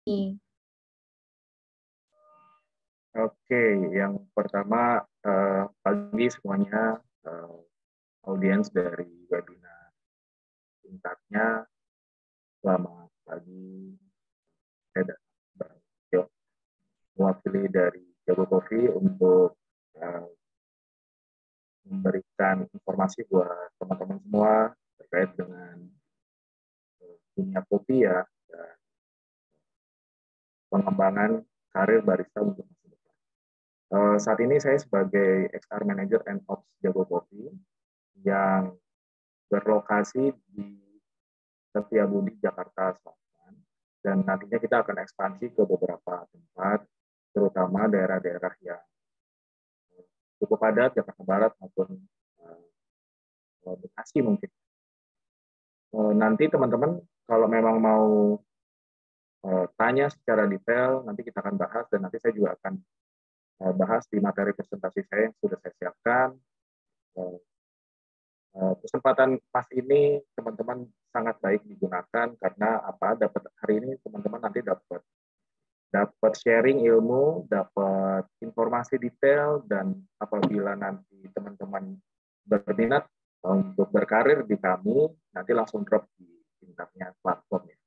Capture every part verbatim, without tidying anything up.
Oke, yang pertama eh, pagi semuanya eh, audiens dari webinar singkatnya. Selamat pagi, saya dan Yo, mewakili dari Jago Coffee untuk eh, memberikan informasi buat teman-teman semua terkait dengan eh, dunia kopi ya dan pengembangan karir barista untuk masa depan. Eh, saat ini saya sebagai X R Manager and Ops Jago Coffee yang berlokasi di Setiabudi, Jakarta Selatan, dan nantinya kita akan ekspansi ke beberapa tempat, terutama daerah-daerah yang cukup padat, Jakarta Barat maupun uh, Bekasi mungkin. Uh, nanti teman-teman kalau memang mau uh, tanya secara detail, nanti kita akan bahas dan nanti saya juga akan uh, bahas di materi presentasi saya yang sudah saya siapkan. Uh, uh, kesempatan pas ini teman-teman sangat baik digunakan karena apa? Dapat hari ini teman-teman nanti dapat dapat sharing ilmu, dapat informasi detail, dan apabila nanti teman-teman berminat untuk berkarir di kami, nanti langsung drop di tingkatnya platformnya.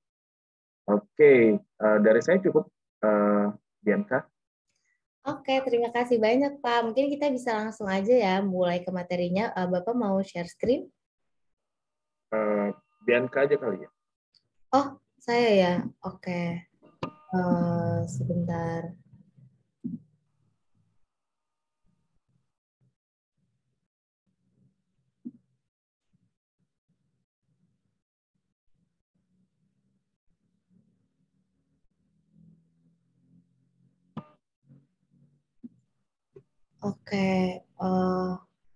Oke, uh, dari saya cukup, uh, Bianca. Oke, terima kasih banyak Pak. Mungkin kita bisa langsung aja ya mulai ke materinya. Uh, Bapak mau share screen? Uh, Bianca aja kali ya. Oh, saya ya. Oke. Uh, sebentar. Oke. Uh,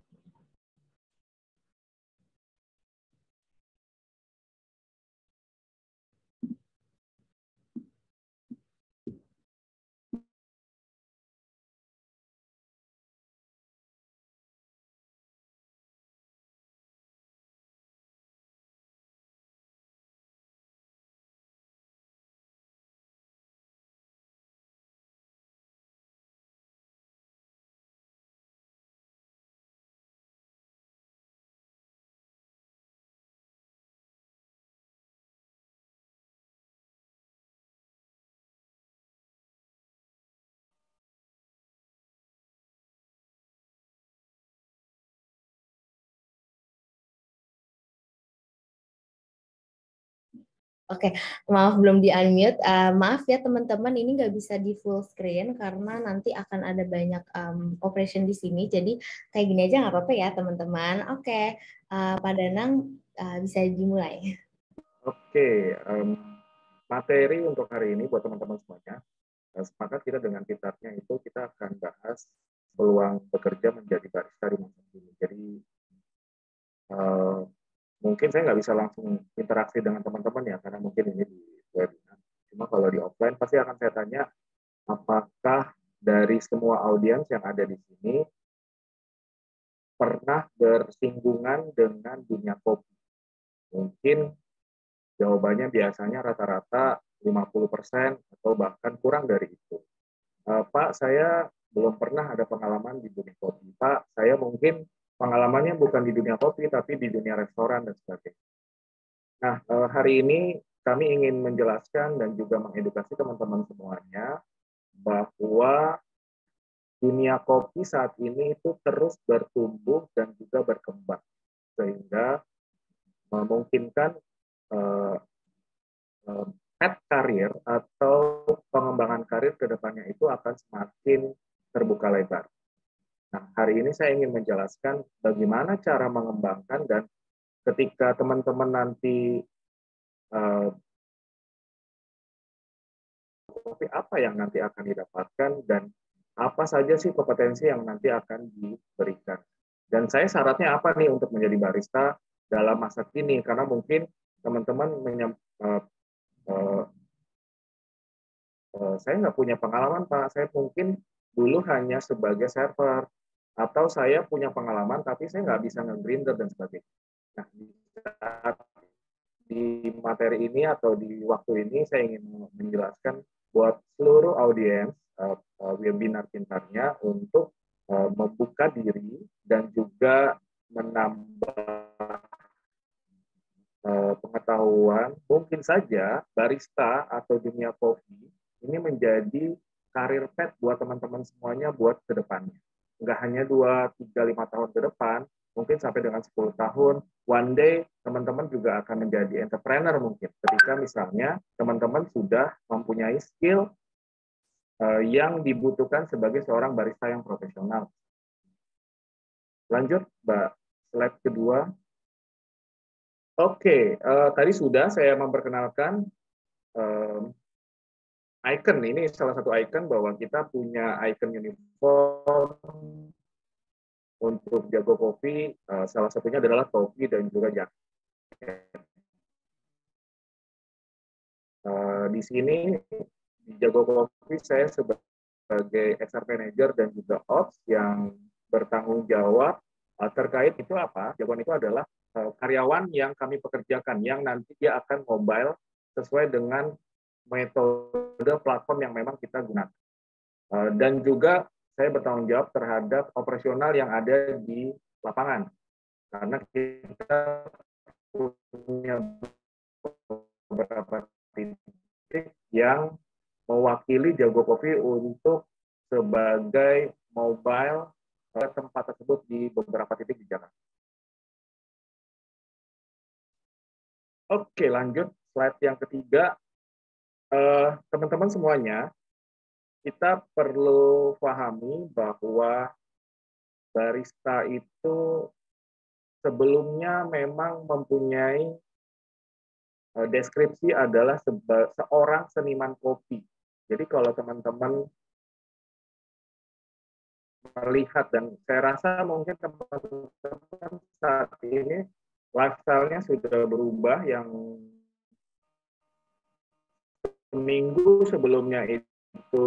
Oke, maaf belum di-unmute. Uh, maaf ya teman-teman, ini nggak bisa di full screen karena nanti akan ada banyak um, operation di sini. Jadi kayak gini aja nggak apa-apa ya teman-teman. Oke, uh, Pak Danang uh, bisa dimulai. Oke, um, materi untuk hari ini buat teman-teman semuanya. Sepakat kita dengan titapnya itu kita akan bahas peluang bekerja menjadi barista di masa kini. Jadi uh, mungkin saya nggak bisa langsung interaksi dengan teman-teman ya, karena mungkin ini di webinar. Cuma kalau di offline pasti akan saya tanya, apakah dari semua audiens yang ada di sini pernah bersinggungan dengan dunia kopi? Mungkin jawabannya biasanya rata-rata lima puluh persen atau bahkan kurang dari itu. Uh, Pak, saya belum pernah ada pengalaman di dunia kopi. Pak, saya mungkin pengalamannya bukan di dunia kopi, tapi di dunia restoran dan sebagainya. Nah, hari ini kami ingin menjelaskan dan juga mengedukasi teman-teman semuanya bahwa dunia kopi saat ini itu terus bertumbuh dan juga berkembang, sehingga memungkinkan uh, uh, path karir atau pengembangan karir ke depannya itu akan semakin terbuka lebar. Nah, hari ini saya ingin menjelaskan bagaimana cara mengembangkan dan ketika teman-teman nanti uh, tapi apa yang nanti akan didapatkan dan apa saja sih kompetensi yang nanti akan diberikan. Dan saya syaratnya apa nih untuk menjadi barista dalam masa kini, karena mungkin teman-teman menyem, uh, uh, uh, saya nggak punya pengalaman Pak, saya mungkin dulu hanya sebagai server, atau saya punya pengalaman tapi saya nggak bisa nge-grinder dan sebagainya. Nah, di saat di materi ini atau di waktu ini saya ingin menjelaskan buat seluruh audiens uh, uh, webinar pintarnya untuk uh, membuka diri dan juga menambah uh, pengetahuan. Mungkin saja barista atau dunia kopi ini menjadi karir pet buat teman-teman semuanya buat ke depannya. Nggak hanya dua, tiga, lima tahun ke depan, mungkin sampai dengan sepuluh tahun, one day teman-teman juga akan menjadi entrepreneur mungkin. Ketika misalnya teman-teman sudah mempunyai skill uh, yang dibutuhkan sebagai seorang barista yang profesional. Lanjut, Mbak, slide kedua. Oke, uh, tadi sudah saya memperkenalkan uh, icon. Ini salah satu icon bahwa kita punya icon uniform untuk Jago Kopi, uh, salah satunya adalah topi dan juga jaket. Uh, di sini di Jago Kopi saya sebagai H R Manager dan juga Ops yang bertanggung jawab uh, terkait itu apa? Jagoan itu adalah uh, karyawan yang kami pekerjakan yang nanti dia akan mobile sesuai dengan metode platform yang memang kita gunakan. Uh, dan juga saya bertanggung jawab terhadap operasional yang ada di lapangan. Karena kita punya beberapa titik yang mewakili Jago Kopi untuk sebagai mobile tempat tersebut di beberapa titik di Jakarta. Oke, lanjut slide yang ketiga. Teman-teman uh, semuanya, kita perlu pahami bahwa barista itu sebelumnya memang mempunyai uh, deskripsi adalah seorang seniman kopi. Jadi kalau teman-teman melihat, dan saya rasa mungkin teman-teman saat ini lifestyle-nya sudah berubah, yang seminggu sebelumnya itu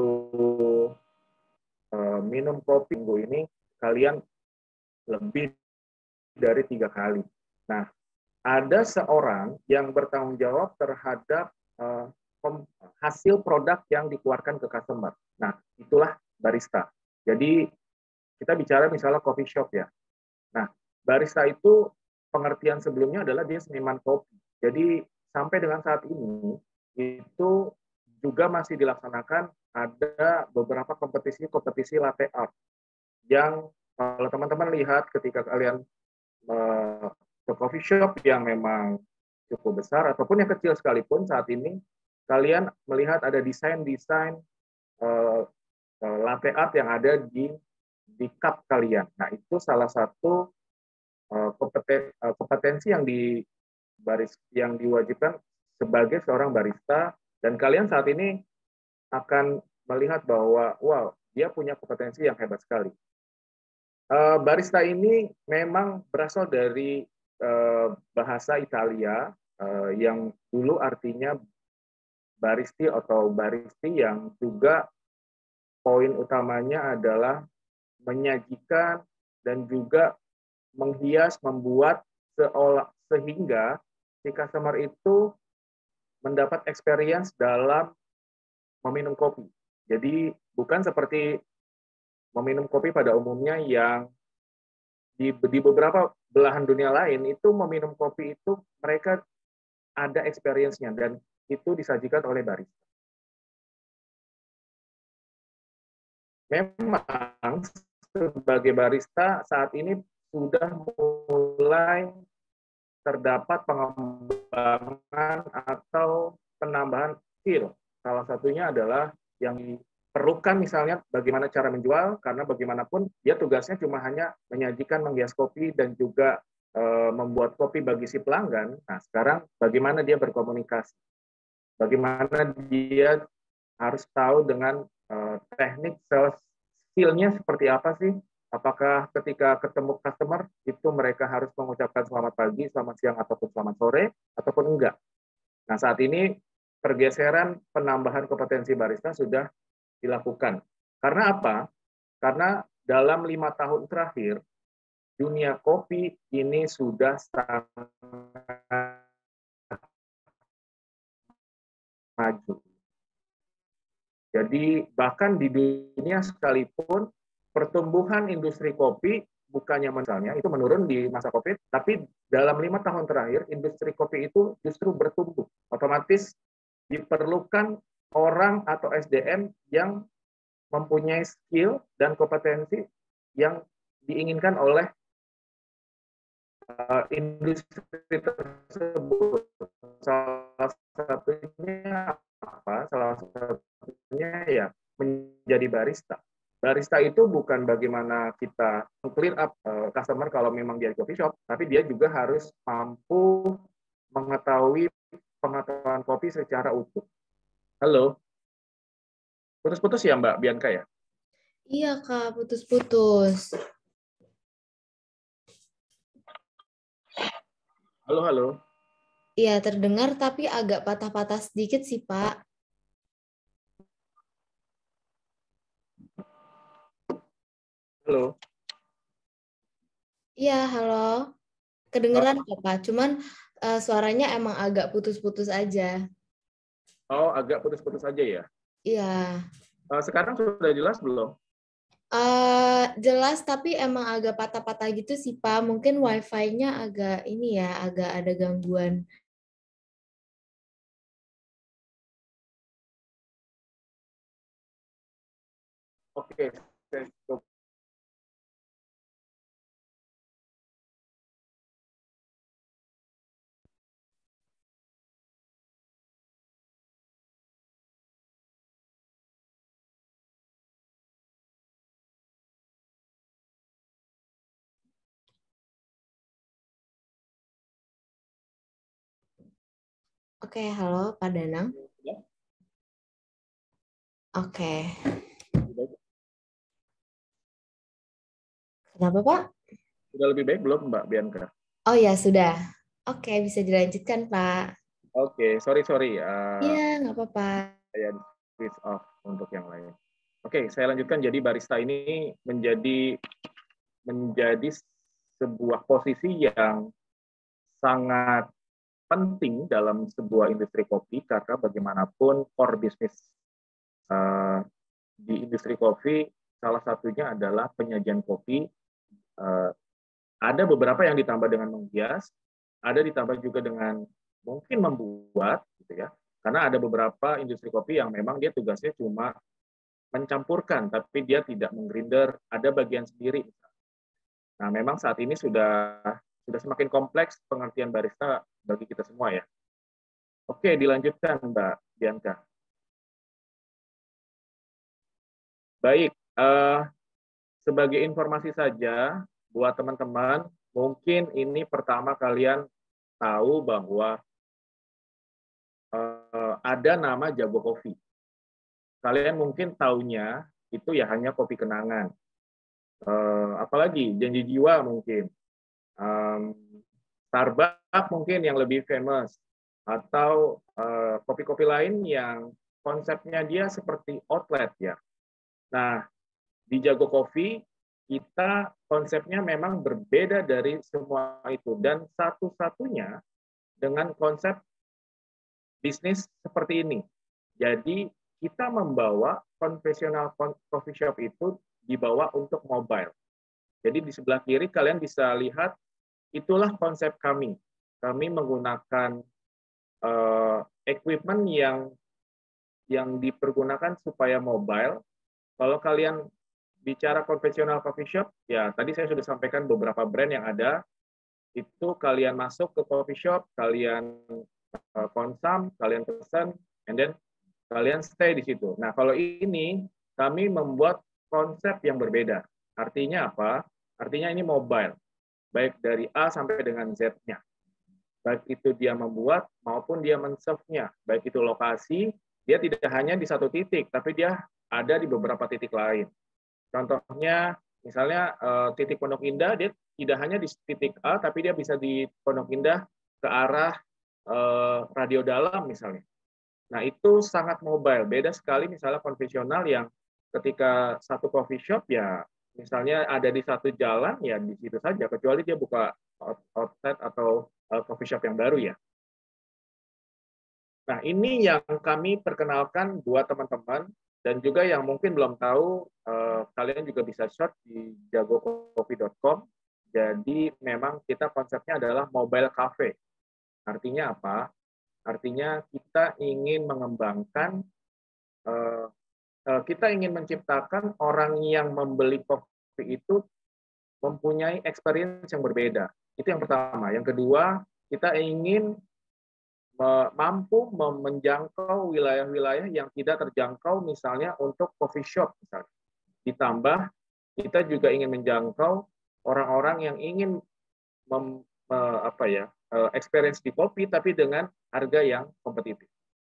uh, minum kopi, minggu ini kalian lebih dari tiga kali. Nah, ada seorang yang bertanggung jawab terhadap uh, hasil produk yang dikeluarkan ke customer. Nah, itulah barista. Jadi kita bicara misalnya coffee shop ya. Nah, barista itu pengertian sebelumnya adalah dia seniman kopi. Jadi sampai dengan saat ini itu juga masih dilaksanakan ada beberapa kompetisi-kompetisi latte art yang kalau teman-teman lihat ketika kalian uh, ke coffee shop yang memang cukup besar ataupun yang kecil sekalipun saat ini, kalian melihat ada desain-desain uh, uh, latte art yang ada di di cup kalian. Nah, itu salah satu uh, kompeten, uh, kompetensi yang di baris yang diwajibkan sebagai seorang barista, dan kalian saat ini akan melihat bahwa wow, dia punya kompetensi yang hebat sekali. Uh, barista ini memang berasal dari uh, bahasa Italia uh, yang dulu artinya baristi atau baristi, yang juga poin utamanya adalah menyajikan dan juga menghias, membuat seolah sehingga si customer itu mendapat experience dalam meminum kopi. Jadi bukan seperti meminum kopi pada umumnya yang di, di beberapa belahan dunia lain itu meminum kopi itu mereka ada experience-nya dan itu disajikan oleh barista. Memang sebagai barista saat ini sudah mulai terdapat pengembangan atau penambahan skill. Salah satunya adalah yang diperlukan misalnya bagaimana cara menjual, karena bagaimanapun dia tugasnya cuma hanya menyajikan, menghias kopi dan juga e, membuat kopi bagi si pelanggan. Nah, sekarang bagaimana dia berkomunikasi, bagaimana dia harus tahu dengan e, teknik sales skill-nya seperti apa sih. Apakah ketika ketemu customer itu mereka harus mengucapkan selamat pagi, selamat siang, ataupun selamat sore, ataupun enggak. Nah, saat ini pergeseran penambahan kompetensi barista sudah dilakukan. Karena apa? Karena dalam lima tahun terakhir, dunia kopi ini sudah sangat maju. Jadi bahkan di dunia sekalipun pertumbuhan industri kopi bukannya misalnya itu menurun di masa COVID, tapi dalam lima tahun terakhir industri kopi itu justru bertumbuh. Otomatis diperlukan orang atau S D M yang mempunyai skill dan kompetensi yang diinginkan oleh uh, industri tersebut. Salah satunya apa? Salah satunya ya menjadi barista. Barista itu bukan bagaimana kita clear up uh, customer kalau memang dia di coffee shop, tapi dia juga harus mampu mengetahui pengetahuan kopi secara utuh. Halo, putus-putus ya Mbak Bianca ya? Iya Kak, putus-putus. Halo, halo. Iya, terdengar tapi agak patah-patah sedikit sih Pak. Halo. Iya, halo. Kedengeran kok Pak, cuman uh, suaranya emang agak putus-putus aja. Oh, agak putus-putus aja ya. Iya. Uh, sekarang sudah jelas belum? Uh, jelas tapi emang agak patah-patah gitu sih Pak. Mungkin wifi-nya agak ini ya, agak ada gangguan. Oke, saya coba. Oke, halo Pak Danang. Ya, Oke. lebih baik. Kenapa Pak? Sudah lebih baik belum Mbak Bianca? Oh ya, sudah. Oke, bisa dilanjutkan Pak. Oke, sorry sorry. Uh, Iya, nggak apa-apa. saya switch off untuk yang lain. Oke, saya lanjutkan. Jadi barista ini menjadi menjadi sebuah posisi yang sangat penting dalam sebuah industri kopi karena bagaimanapun core bisnis uh, di industri kopi salah satunya adalah penyajian kopi. Uh, ada beberapa yang ditambah dengan menghias, ada ditambah juga dengan mungkin membuat, gitu ya. Karena ada beberapa industri kopi yang memang dia tugasnya cuma mencampurkan, tapi dia tidak menggrinder, ada bagian sendiri. Nah, memang saat ini sudah sudah semakin kompleks pengertian barista bagi kita semua ya. Oke, dilanjutkan Mbak Bianca. Baik, eh, sebagai informasi saja buat teman-teman, mungkin ini pertama kalian tahu bahwa eh, ada nama Jago Kopi. Kalian mungkin taunya itu ya hanya kopi kenangan. Eh, apalagi Janji Jiwa mungkin. Um, Starbucks mungkin yang lebih famous. Atau eh, kopi-kopi lain yang konsepnya dia seperti outlet ya. Nah, di Jago Coffee kita konsepnya memang berbeda dari semua itu dan satu-satunya dengan konsep bisnis seperti ini. Jadi kita membawa konvensional coffee shop itu dibawa untuk mobile. Jadi di sebelah kiri kalian bisa lihat itulah konsep kami. Kami menggunakan uh, equipment yang yang dipergunakan supaya mobile. Kalau kalian bicara konvensional coffee shop, ya tadi saya sudah sampaikan beberapa brand yang ada. Itu kalian masuk ke coffee shop, kalian uh, konsum, kalian pesan, and then kalian stay di situ. Nah, kalau ini kami membuat konsep yang berbeda. Artinya apa? Artinya ini mobile, baik dari A sampai dengan Z-nya. Baik itu dia membuat maupun dia men-serve-nya. Baik itu lokasi, dia tidak hanya di satu titik, tapi dia ada di beberapa titik lain. Contohnya, misalnya titik Pondok Indah, dia tidak hanya di titik A, tapi dia bisa di Pondok Indah ke arah Radio Dalam misalnya. Nah, itu sangat mobile. Beda sekali misalnya konvensional yang ketika satu coffee shop ya misalnya ada di satu jalan ya di situ saja, kecuali dia buka outlet atau coffee shop yang baru ya. Nah, ini yang kami perkenalkan buat teman-teman, dan juga yang mungkin belum tahu, eh, kalian juga bisa search di jago coffee dot com. Jadi memang kita konsepnya adalah mobile cafe. Artinya apa? Artinya kita ingin mengembangkan, eh, eh, kita ingin menciptakan orang yang membeli kopi itu mempunyai experience yang berbeda. Itu yang pertama. Yang kedua, kita ingin mampu menjangkau wilayah-wilayah yang tidak terjangkau, misalnya untuk coffee shop misalnya. Ditambah kita juga ingin menjangkau orang-orang yang ingin mem, apa ya experience di kopi tapi dengan harga yang kompetitif.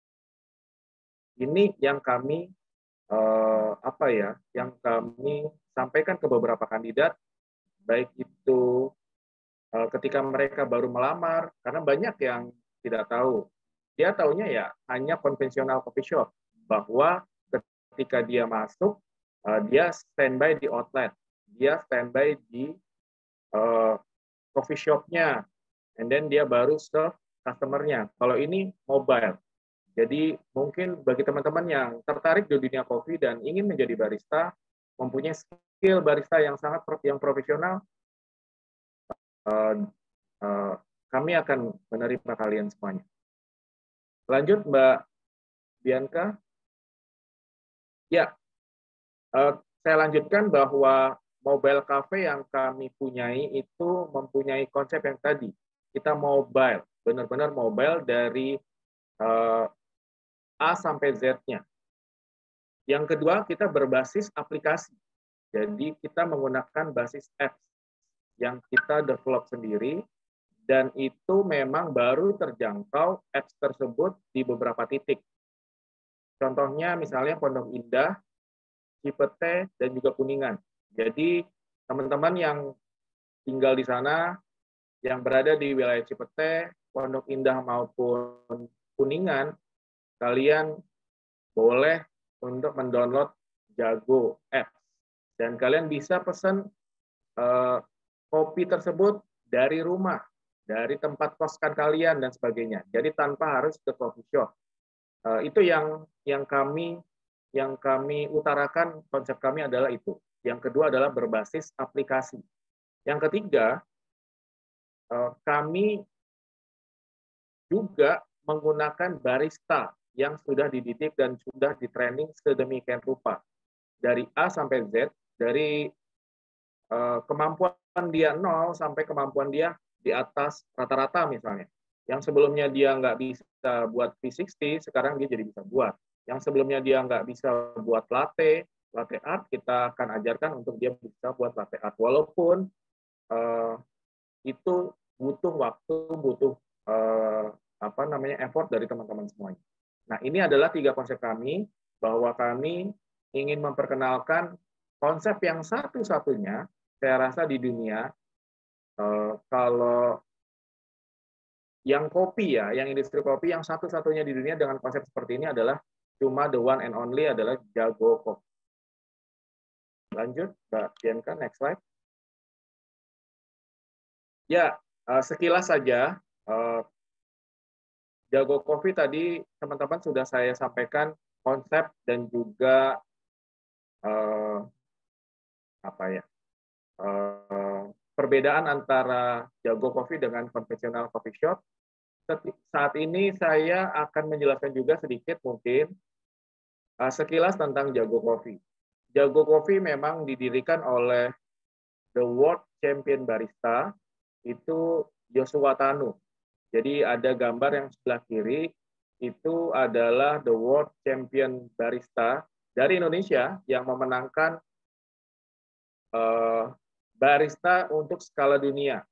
Ini yang kami apa ya yang kami sampaikan ke beberapa kandidat, baik itu ketika mereka baru melamar, karena banyak yang tidak tahu. Dia taunya ya hanya konvensional coffee shop, bahwa ketika dia masuk, dia standby di outlet, dia standby di uh, coffee shop-nya, and then dia baru serve customer-nya. Kalau ini mobile. Jadi mungkin bagi teman-teman yang tertarik di dunia kopi dan ingin menjadi barista, mempunyai skill barista yang sangat yang profesional, uh, uh, kami akan menerima kalian semuanya. Lanjut, Mbak Bianca. Ya, uh, saya lanjutkan bahwa mobile cafe yang kami punyai itu mempunyai konsep yang tadi. Kita mobile, benar-benar mobile dari uh, A sampai Z-nya. Yang kedua, kita berbasis aplikasi. Jadi kita menggunakan basis apps yang kita develop sendiri, dan itu memang baru terjangkau apps tersebut di beberapa titik. Contohnya misalnya Pondok Indah, Cipete, dan juga Kuningan. Jadi teman-teman yang tinggal di sana, yang berada di wilayah Cipete, Pondok Indah maupun Kuningan, kalian boleh untuk mendownload Jago Apps. Dan kalian bisa pesan eh, kopi tersebut dari rumah, dari tempat koskan kalian, dan sebagainya. Jadi tanpa harus ke coffee shop. Eh, itu yang yang kami yang kami utarakan, konsep kami adalah itu. Yang kedua adalah berbasis aplikasi. Yang ketiga, eh, kami juga menggunakan barista yang sudah dididik dan sudah di-training sedemikian rupa. Dari A sampai Z, dari uh, kemampuan dia nol sampai kemampuan dia di atas rata-rata misalnya. Yang sebelumnya dia nggak bisa buat V enam puluh, sekarang dia jadi bisa buat. Yang sebelumnya dia nggak bisa buat latte, latte art, kita akan ajarkan untuk dia bisa buat latte art. Walaupun uh, itu butuh waktu, butuh uh, apa namanya effort dari teman-teman semuanya. Nah, ini adalah tiga konsep kami, bahwa kami ingin memperkenalkan konsep yang satu-satunya, saya rasa di dunia, eh, kalau yang kopi ya, yang industri kopi yang satu-satunya di dunia dengan konsep seperti ini adalah cuma the one and only adalah Jago Coffee. Lanjut, Mbak Bianca, next slide. Ya, sekilas saja, Jago Coffee tadi teman-teman sudah saya sampaikan konsep dan juga eh, apa ya eh, perbedaan antara Jago Coffee dengan konvensional coffee shop. Saat ini saya akan menjelaskan juga sedikit mungkin eh, sekilas tentang Jago Coffee. Jago Coffee memang didirikan oleh the world champion barista, itu Joshua Tanu. Jadi ada gambar yang sebelah kiri, itu adalah the world champion barista dari Indonesia yang memenangkan uh, barista untuk skala dunia.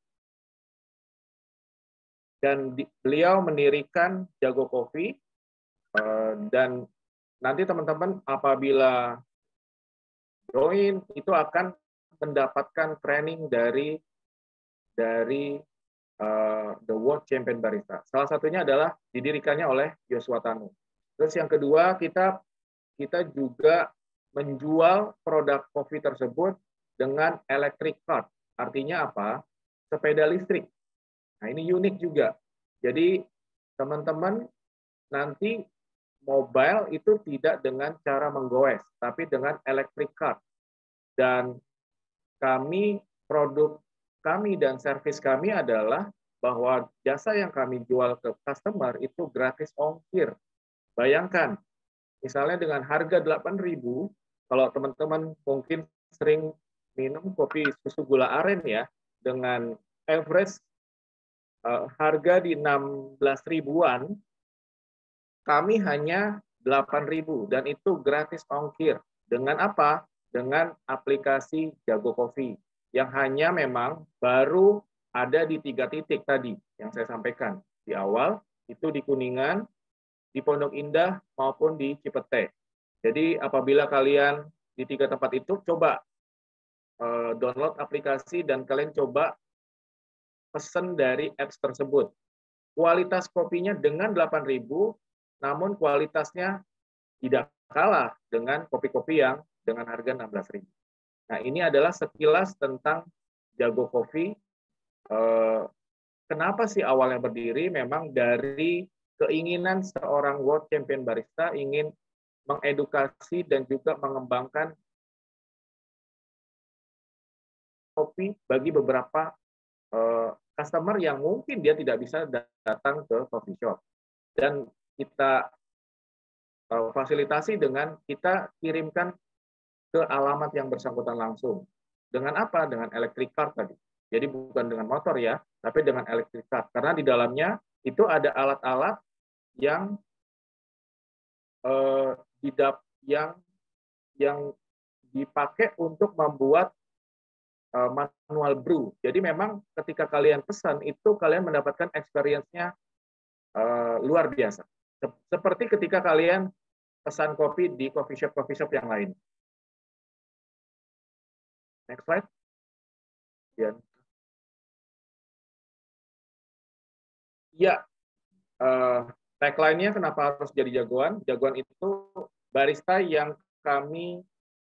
Dan di, beliau mendirikan Jago Coffee, uh, dan nanti teman-teman apabila join itu akan mendapatkan training dari dari Uh, the World Champion Barista. Salah satunya adalah didirikannya oleh Joshua Tanu. Terus yang kedua, kita kita juga menjual produk kopi tersebut dengan electric cart. Artinya apa? Sepeda listrik. Nah, ini unik juga. Jadi teman-teman nanti mobile itu tidak dengan cara menggoes, tapi dengan electric card. Dan kami, produk kami dan servis kami adalah bahwa jasa yang kami jual ke customer itu gratis ongkir. Bayangkan, misalnya dengan harga delapan ribu, kalau teman-teman mungkin sering minum kopi susu gula aren ya, dengan average uh, harga di enam belas ribuan, kami hanya delapan ribu dan itu gratis ongkir. Dengan apa? Dengan aplikasi Jago Coffee yang hanya memang baru ada di tiga titik tadi yang saya sampaikan di awal, itu di Kuningan, di Pondok Indah maupun di Cipete. Jadi apabila kalian di tiga tempat itu coba uh, download aplikasi dan kalian coba pesan dari apps tersebut. Kualitas kopinya dengan delapan ribu, namun kualitasnya tidak kalah dengan kopi-kopi yang dengan harga enam belas ribu. Nah, ini adalah sekilas tentang Jago Coffee. Uh, kenapa sih awalnya berdiri? Memang dari keinginan seorang World Champion Barista ingin mengedukasi dan juga mengembangkan kopi bagi beberapa uh, customer yang mungkin dia tidak bisa datang ke coffee shop. Dan kita uh, fasilitasi dengan kita kirimkan ke alamat yang bersangkutan langsung. Dengan apa? Dengan electric card tadi. Jadi bukan dengan motor ya, tapi dengan electric card. Karena di dalamnya itu ada alat-alat yang eh, didap yang yang dipakai untuk membuat eh, manual brew. Jadi memang ketika kalian pesan itu kalian mendapatkan experience-nya eh, luar biasa. Seperti ketika kalian pesan kopi di coffee shop coffee shop yang lain. Next slide. Ya, ya uh, tagline-nya kenapa harus jadi jagoan? Jagoan itu barista yang kami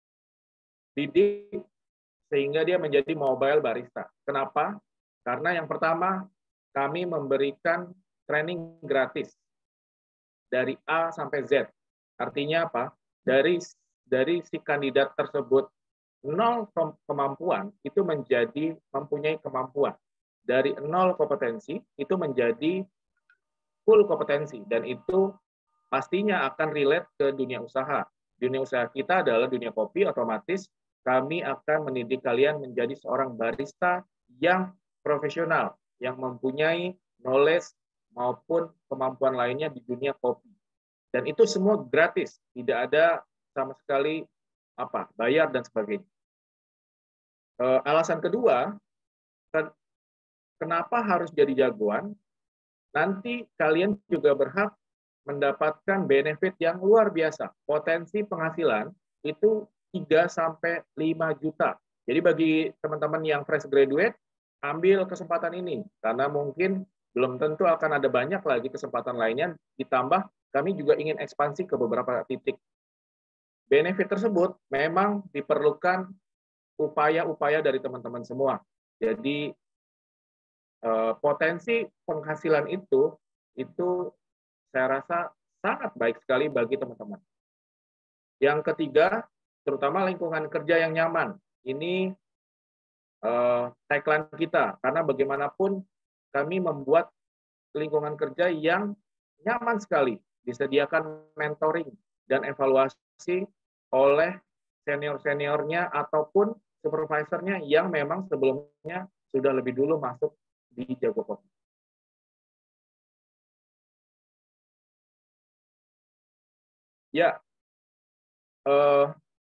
didik sehingga dia menjadi mobile barista. Kenapa? Karena yang pertama, kami memberikan training gratis dari A sampai Z. Artinya apa? Dari dari si kandidat tersebut nol kemampuan itu menjadi mempunyai kemampuan. Dari nol kompetensi itu menjadi full kompetensi, dan itu pastinya akan relate ke dunia usaha. Dunia usaha kita adalah dunia kopi, otomatis kami akan mendidik kalian menjadi seorang barista yang profesional, yang mempunyai knowledge maupun kemampuan lainnya di dunia kopi. Dan itu semua gratis, tidak ada sama sekali apa bayar dan sebagainya. E, alasan kedua, kenapa harus jadi jagoan? Nanti kalian juga berhak mendapatkan benefit yang luar biasa. Potensi penghasilan itu tiga sampai lima juta. Jadi bagi teman-teman yang fresh graduate, ambil kesempatan ini. Karena mungkin belum tentu akan ada banyak lagi kesempatan lainnya. Ditambah kami juga ingin ekspansi ke beberapa titik. Benefit tersebut memang diperlukan upaya-upaya dari teman-teman semua. Jadi potensi penghasilan itu itu saya rasa sangat baik sekali bagi teman-teman. Yang ketiga, terutama lingkungan kerja yang nyaman. Ini uh, tagline kita, karena bagaimanapun kami membuat lingkungan kerja yang nyaman sekali, disediakan mentoring dan evaluasi oleh senior-seniornya ataupun supervisornya yang memang sebelumnya sudah lebih dulu masuk di Jago Coffee. Ya, eh,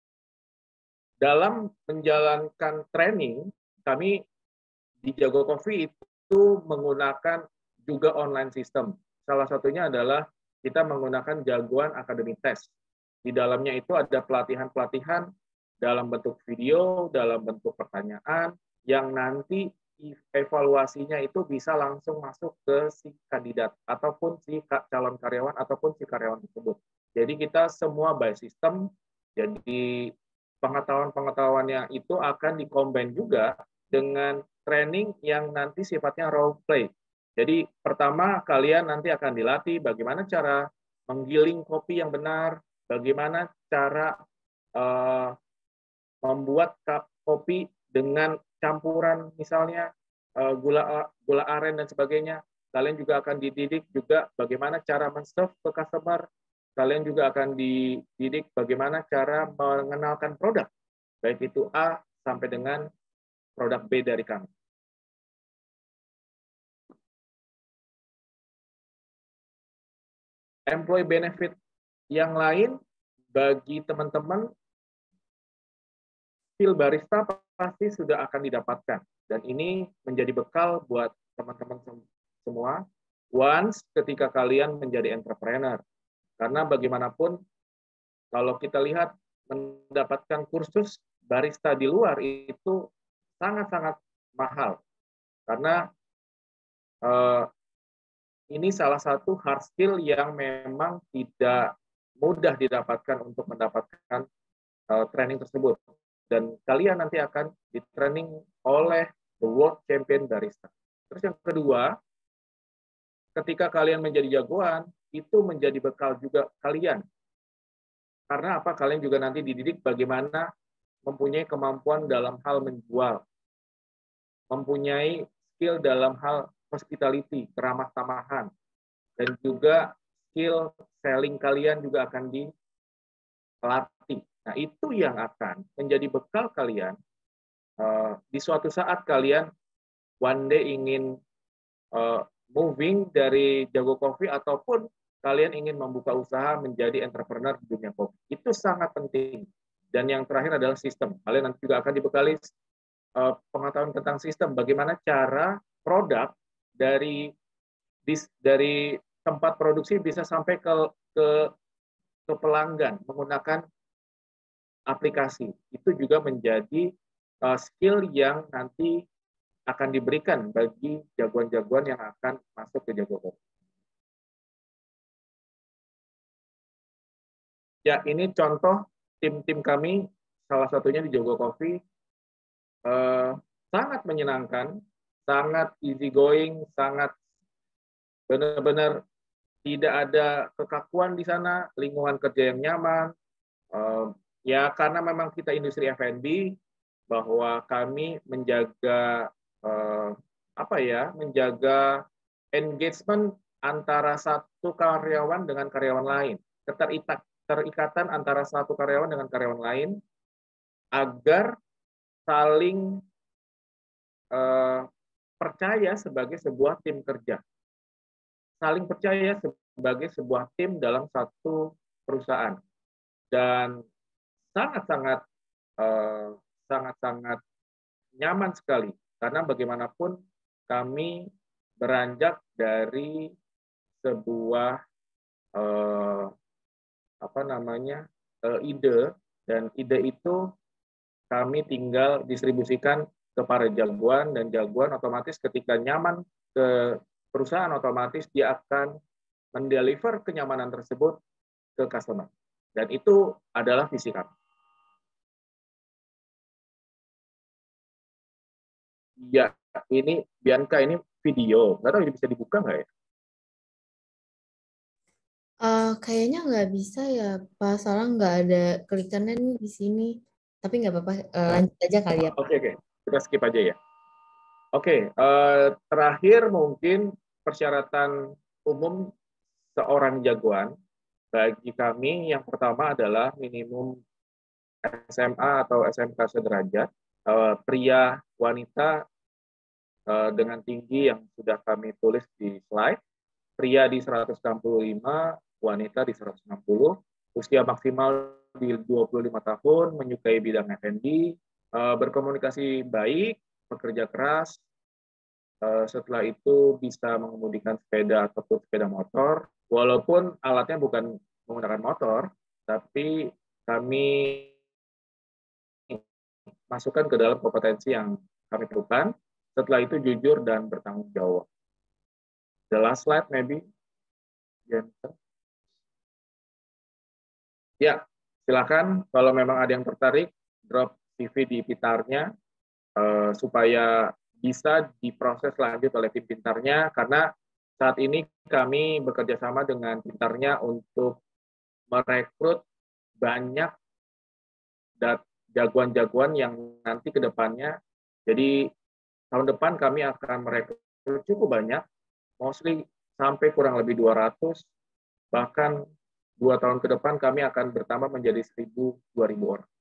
dalam menjalankan training, kami di Jago Coffee itu menggunakan juga online system. Salah satunya adalah kita menggunakan Jagoan Academy Test. Di dalamnya itu ada pelatihan-pelatihan dalam bentuk video, dalam bentuk pertanyaan, yang nanti evaluasinya itu bisa langsung masuk ke si kandidat ataupun si calon karyawan ataupun si karyawan tersebut. Jadi kita semua by system, jadi pengetahuan-pengetahuannya itu akan dikombin juga dengan training yang nanti sifatnya role play. Jadi pertama kalian nanti akan dilatih bagaimana cara menggiling kopi yang benar, bagaimana cara uh, membuat cup kopi dengan campuran misalnya uh, gula gula aren dan sebagainya. Kalian juga akan dididik juga bagaimana cara men-serve ke customer. Kalian juga akan dididik bagaimana cara mengenalkan produk, baik itu A sampai dengan produk B dari kami. Employee benefit yang lain bagi teman-teman, skill barista pasti sudah akan didapatkan. Dan ini menjadi bekal buat teman-teman semua once ketika kalian menjadi entrepreneur. Karena bagaimanapun, kalau kita lihat mendapatkan kursus barista di luar itu sangat-sangat mahal. Karena eh, ini salah satu hard skill yang memang tidak mudah didapatkan untuk mendapatkan uh, training tersebut. Dan kalian nanti akan di-training oleh the world champion barista. Terus yang kedua, ketika kalian menjadi jagoan, itu menjadi bekal juga kalian. Karena apa? Kalian juga nanti dididik bagaimana mempunyai kemampuan dalam hal menjual, mempunyai skill dalam hal hospitality, keramah tamahan, dan juga skill selling kalian juga akan dilatih. Nah, itu yang akan menjadi bekal kalian uh, di suatu saat kalian one day ingin uh, moving dari Jago Coffee ataupun kalian ingin membuka usaha menjadi entrepreneur di dunia kopi. Itu sangat penting. Dan yang terakhir adalah sistem. Kalian nanti juga akan dibekali uh, pengetahuan tentang sistem, bagaimana cara produk dari dari tempat produksi bisa sampai ke ke, ke pelanggan menggunakan aplikasi. Itu juga menjadi uh, skill yang nanti akan diberikan bagi jagoan-jagoan yang akan masuk ke Jago Coffee. Ya, ini contoh tim-tim kami, salah satunya di Jago Coffee, uh, sangat menyenangkan, sangat easy going, sangat benar-benar tidak ada kekakuan di sana, lingkungan kerja yang nyaman. Uh, ya karena memang kita industri F and B, bahwa kami menjaga uh, apa ya, menjaga engagement antara satu karyawan dengan karyawan lain, keterikat, terikatan antara satu karyawan dengan karyawan lain, agar saling uh, percaya sebagai sebuah tim kerja. Saling percaya sebagai sebuah tim dalam satu perusahaan, dan sangat-sangat eh, sangat-sangat nyaman sekali karena bagaimanapun kami beranjak dari sebuah eh, apa namanya eh, ide, dan ide itu kami tinggal distribusikan kepada jagoan, dan jagoan otomatis ketika nyaman ke perusahaan otomatis dia akan mendeliver kenyamanan tersebut ke customer. Dan itu adalah visi kami. Ya, ini Bianca, ini video. Nggak tahu ini bisa dibuka nggak ya? Uh, kayaknya nggak bisa ya, Pak. Soalnya nggak ada klikannya nih di sini. Tapi nggak apa-apa, uh, lanjut aja kali ya, Pak. Oke, oke. Kita skip aja ya. Oke, uh, terakhir mungkin persyaratan umum seorang jagoan bagi kami yang pertama adalah minimum S M A atau S M K sederajat, uh, pria, wanita uh, dengan tinggi yang sudah kami tulis di slide, pria di seratus enam puluh lima, wanita di seratus enam puluh, usia maksimal di dua puluh lima tahun, menyukai bidang F and B, uh, berkomunikasi baik, bekerja keras, uh, setelah itu bisa mengemudikan sepeda ataupun sepeda motor, walaupun alatnya bukan menggunakan motor, tapi kami masukkan ke dalam kompetensi yang kami perlukan. Setelah itu jujur dan bertanggung jawab. The last slide maybe. Ya, silakan kalau memang ada yang tertarik, drop C V di Pintarnya uh, supaya bisa diproses lanjut oleh tim Pintarnya, karena saat ini kami bekerja sama dengan Pintarnya untuk merekrut banyak jagoan-jagoan yang nanti ke depannya. Jadi tahun depan kami akan merekrut cukup banyak, mostly sampai kurang lebih dua ratus, bahkan dua tahun ke depan kami akan bertambah menjadi seribu, dua ribu orang.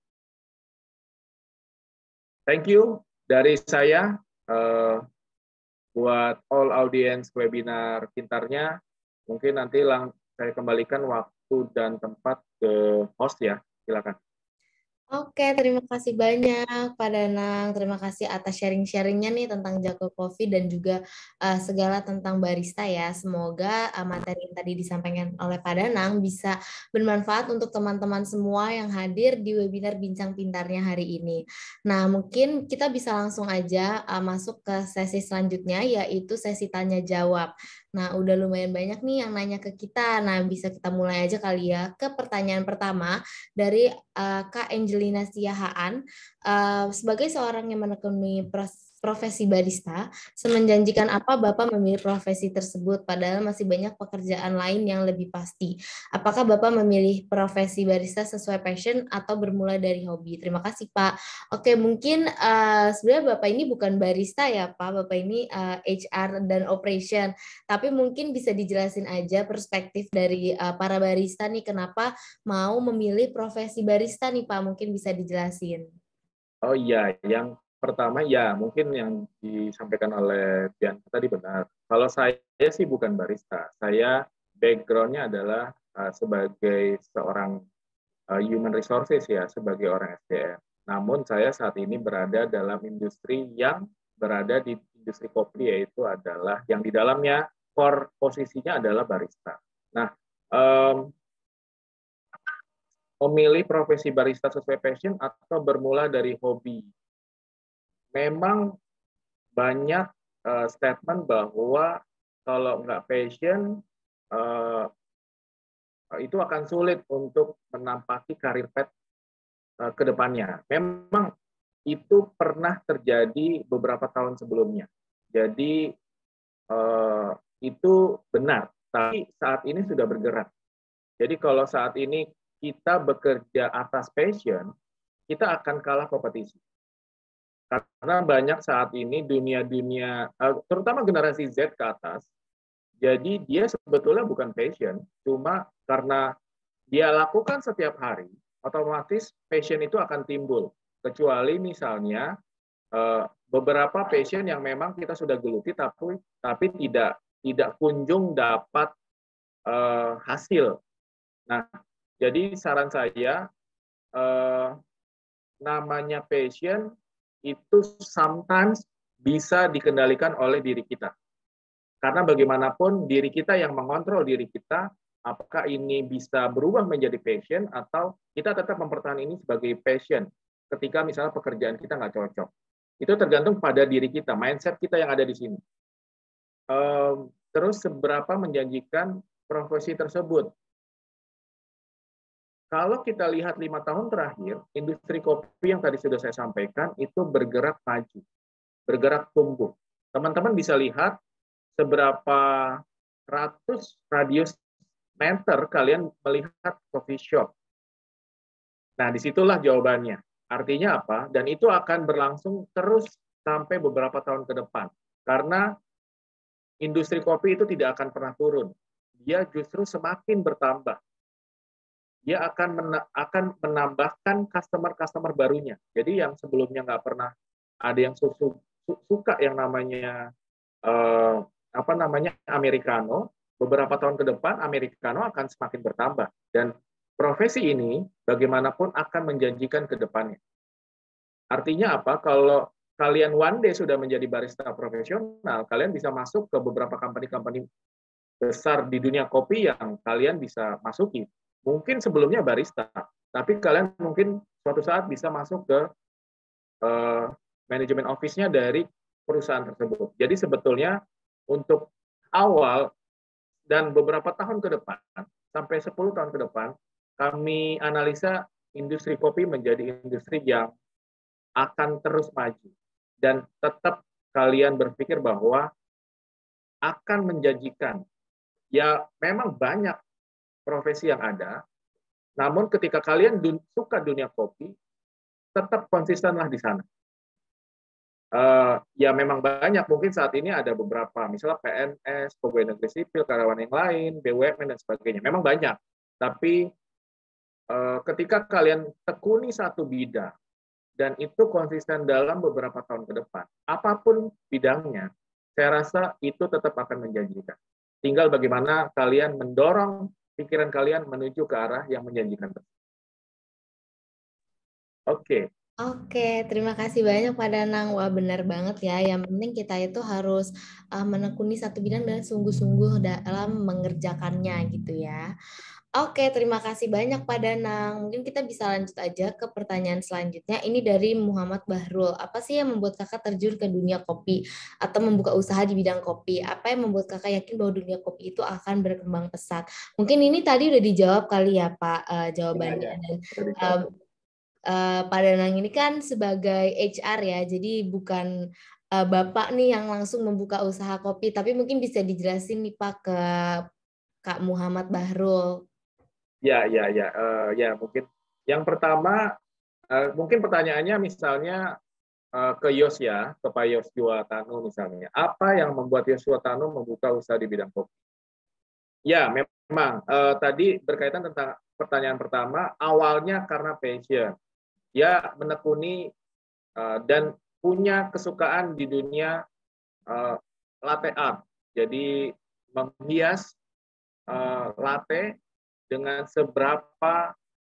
Thank you dari saya uh, buat all audience webinar Pintarnya. Mungkin nanti lang saya kembalikan waktu dan tempat ke host ya, silakan. Oke, terima kasih banyak Pak Danang. Terima kasih atas sharing-sharingnya nih tentang Jago Coffee dan juga uh, segala tentang barista ya. Semoga uh, materi yang tadi disampaikan oleh Pak Danang bisa bermanfaat untuk teman-teman semua yang hadir di webinar Bincang Pintarnya hari ini. Nah, mungkin kita bisa langsung aja uh, masuk ke sesi selanjutnya, yaitu sesi tanya-jawab. Nah, udah lumayan banyak nih yang nanya ke kita. Nah, bisa kita mulai aja kali ya ke pertanyaan pertama dari uh, Kak Angelina Siahaan. Uh, sebagai seorang yang menekuni profesi barista, semenjanjikan apa Bapak memilih profesi tersebut, padahal masih banyak pekerjaan lain yang lebih pasti. Apakah Bapak memilih profesi barista sesuai passion atau bermula dari hobi? Terima kasih, Pak. Oke, mungkin uh, sebenarnya Bapak ini bukan barista ya, Pak. Bapak ini uh, H R dan operation. Tapi mungkin bisa dijelasin aja perspektif dari uh, para barista nih, kenapa mau memilih profesi barista nih, Pak? Mungkin bisa dijelasin. Oh iya, yang pertama ya mungkin yang disampaikan oleh Bianca tadi benar. Kalau saya sih bukan barista, saya background-nya adalah uh, sebagai seorang uh, human resources ya, sebagai orang S D M. Namun saya saat ini berada dalam industri yang berada di industri kopi, yaitu adalah yang di dalamnya core posisinya adalah barista. Nah, um, memilih profesi barista sesuai passion atau bermula dari hobi. Memang banyak uh, statement bahwa kalau nggak passion, uh, itu akan sulit untuk menampaki karir path uh, ke depannya. Memang itu pernah terjadi beberapa tahun sebelumnya. Jadi uh, itu benar, tapi saat ini sudah bergerak. Jadi kalau saat ini kita bekerja atas passion, kita akan kalah kompetisi. Karena banyak saat ini dunia-dunia, terutama generasi Z ke atas, jadi dia sebetulnya bukan passion, cuma karena dia lakukan setiap hari, otomatis passion itu akan timbul. Kecuali misalnya beberapa passion yang memang kita sudah geluti, tapi tapi tidak tidak kunjung dapat hasil. Nah, jadi saran saya, eh, namanya passion itu sometimes bisa dikendalikan oleh diri kita. Karena bagaimanapun diri kita yang mengontrol diri kita, apakah ini bisa berubah menjadi passion atau kita tetap mempertahankan ini sebagai passion ketika misalnya pekerjaan kita nggak cocok. Itu tergantung pada diri kita, mindset kita yang ada di sini. Um, terus seberapa menjanjikan profesi tersebut. Kalau kita lihat lima tahun terakhir, industri kopi yang tadi sudah saya sampaikan itu bergerak maju, bergerak tumbuh. Teman-teman bisa lihat seberapa ratus radius meter kalian melihat coffee shop. Nah, disitulah jawabannya. Artinya apa? Dan itu akan berlangsung terus sampai beberapa tahun ke depan. Karena industri kopi itu tidak akan pernah turun. Dia justru semakin bertambah. Dia akan mena akan menambahkan customer-customer barunya. Jadi yang sebelumnya nggak pernah ada yang su su suka yang namanya eh, apa namanya americano, beberapa tahun ke depan americano akan semakin bertambah dan profesi ini bagaimanapun akan menjanjikan ke depannya. Artinya apa? Kalau kalian one day sudah menjadi barista profesional, kalian bisa masuk ke beberapa company-company besar di dunia kopi yang kalian bisa masuki. Mungkin sebelumnya barista, tapi kalian mungkin suatu saat bisa masuk ke uh, manajemen office-nya dari perusahaan tersebut. Jadi sebetulnya untuk awal dan beberapa tahun ke depan, sampai sepuluh tahun ke depan, kami analisa industri kopi menjadi industri yang akan terus maju. Dan tetap kalian berpikir bahwa akan menjanjikan. Ya, memang banyak profesi yang ada, namun ketika kalian dun suka dunia kopi, tetap konsistenlah di sana. Uh, ya memang banyak, mungkin saat ini ada beberapa, misalnya P N S, pegawai negeri sipil, karyawan yang lain, B U M N, dan sebagainya. Memang banyak, tapi uh, ketika kalian tekuni satu bidang, dan itu konsisten dalam beberapa tahun ke depan, apapun bidangnya, saya rasa itu tetap akan menjanjikan. Tinggal bagaimana kalian mendorong pikiran kalian menuju ke arah yang menjanjikan. Oke. Oke, terima kasih banyak Pak Danang. Wah, benar banget ya. Yang penting kita itu harus uh, menekuni satu bidang dan sungguh-sungguh dalam mengerjakannya gitu ya. Oke, terima kasih banyak Pak Danang. Mungkin kita bisa lanjut aja ke pertanyaan selanjutnya. Ini dari Muhammad Bahrul. Apa sih yang membuat kakak terjun ke dunia kopi atau membuka usaha di bidang kopi? Apa yang membuat kakak yakin bahwa dunia kopi itu akan berkembang pesat? Mungkin ini tadi udah dijawab kali ya Pak, uh, Ya, jawabannya. ya. Dan uh, Jadi, uh, Pak Danang ini kan sebagai H R ya, jadi bukan uh, Bapak nih yang langsung membuka usaha kopi, tapi mungkin bisa dijelasin nih Pak ke Kak Muhammad Bahrul. ya, ya, ya, uh, ya mungkin yang pertama, uh, mungkin pertanyaannya misalnya uh, ke Yos ya, ke Pak Yosua Tanu misalnya. Apa yang membuat Yosua Tanu membuka usaha di bidang kopi? Ya, memang uh, tadi berkaitan tentang pertanyaan pertama, awalnya karena passion. Dia menekuni uh, dan punya kesukaan di dunia uh, latte art. Jadi menghias uh, latte dengan seberapa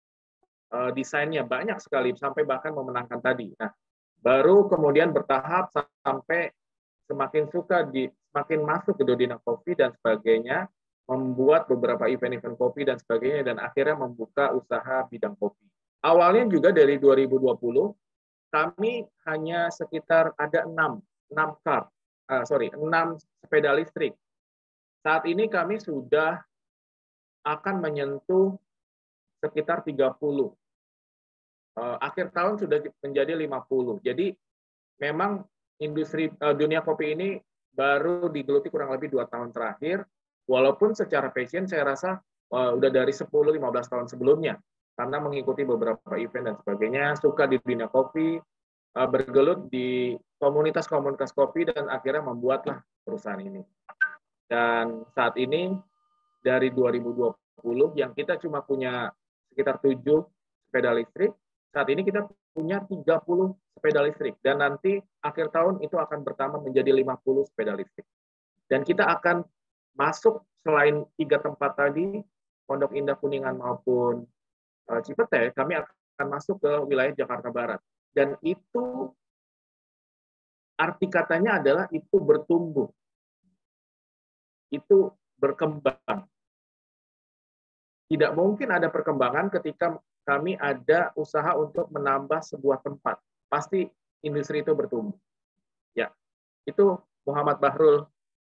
uh, desainnya banyak sekali sampai bahkan memenangkan tadi. Nah, baru kemudian bertahap sampai semakin suka di semakin masuk ke dunia kopi dan sebagainya, membuat beberapa event-event kopi dan sebagainya, dan akhirnya membuka usaha bidang kopi. Awalnya juga dari dua ribu dua puluh kami hanya sekitar ada enam enam car, uh, sorry enam sepeda listrik. Saat ini kami sudah akan menyentuh sekitar tiga puluh. Uh, akhir tahun sudah menjadi lima puluh. Jadi memang industri uh, dunia kopi ini baru digeluti kurang lebih dua tahun terakhir, walaupun secara passion saya rasa uh, udah dari sepuluh sampai lima belas tahun sebelumnya, karena mengikuti beberapa event dan sebagainya, suka di dunia kopi, uh, bergelut di komunitas-komunitas kopi, dan akhirnya membuatlah perusahaan ini. Dan saat ini dari dua ribu dua puluh yang kita cuma punya sekitar tujuh sepeda listrik, saat ini kita punya tiga puluh sepeda listrik, dan nanti akhir tahun itu akan bertambah menjadi lima puluh sepeda listrik. Dan kita akan masuk selain tiga tempat tadi, Pondok Indah, Kuningan maupun uh, Cipete, kami akan masuk ke wilayah Jakarta Barat. Dan itu arti katanya adalah itu bertumbuh, itu berkembang. Tidak mungkin ada perkembangan ketika kami ada usaha untuk menambah sebuah tempat. Pasti industri itu bertumbuh. Ya, itu Muhammad Bahrul.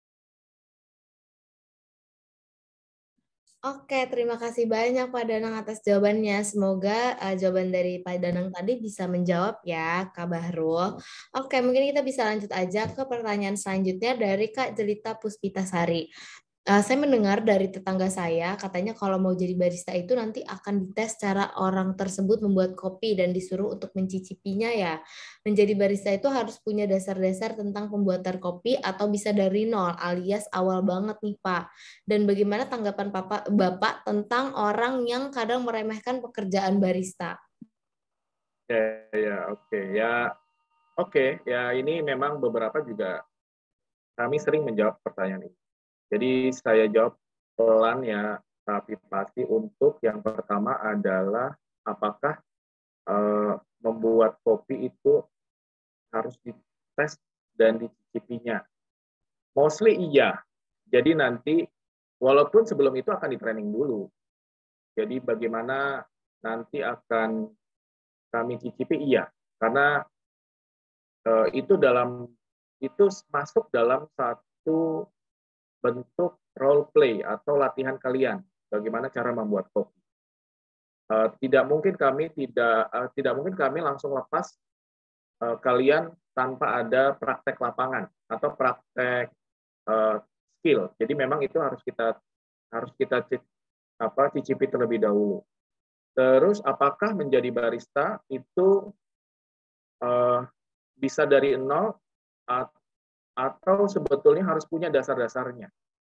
Oke, terima kasih banyak Pak Danang atas jawabannya. Semoga uh, jawaban dari Pak Danang tadi bisa menjawab ya, Kak Bahrul. Oke, mungkin kita bisa lanjut aja ke pertanyaan selanjutnya dari Kak Jelita Puspitasari. Uh, saya mendengar dari tetangga saya, katanya kalau mau jadi barista itu nanti akan dites cara orang tersebut membuat kopi dan disuruh untuk mencicipinya ya. Menjadi barista itu harus punya dasar-dasar tentang pembuatan kopi atau bisa dari nol alias awal banget nih Pak. Dan bagaimana tanggapan Papa, Bapak tentang orang yang kadang meremehkan pekerjaan barista? Ya, ya, oke, ya, oke, ya ini memang beberapa juga kami sering menjawab pertanyaan ini. Jadi saya jawab pelan ya, tapi pasti. Untuk yang pertama adalah apakah uh, membuat kopi itu harus dites dan dicicipinya. Mostly iya. Jadi nanti walaupun sebelum itu akan di training dulu. Jadi bagaimana nanti akan kami cicipi iya, karena uh, itu dalam itu masuk dalam satu bentuk role play atau latihan kalian bagaimana cara membuat kopi. Uh, tidak mungkin kami tidak uh, tidak mungkin kami langsung lepas uh, kalian tanpa ada praktek lapangan atau praktek uh, skill. Jadi memang itu harus kita harus kita apa cicipi terlebih dahulu. Terus apakah menjadi barista itu uh, bisa dari nol atau sebetulnya harus punya dasar-dasarnya?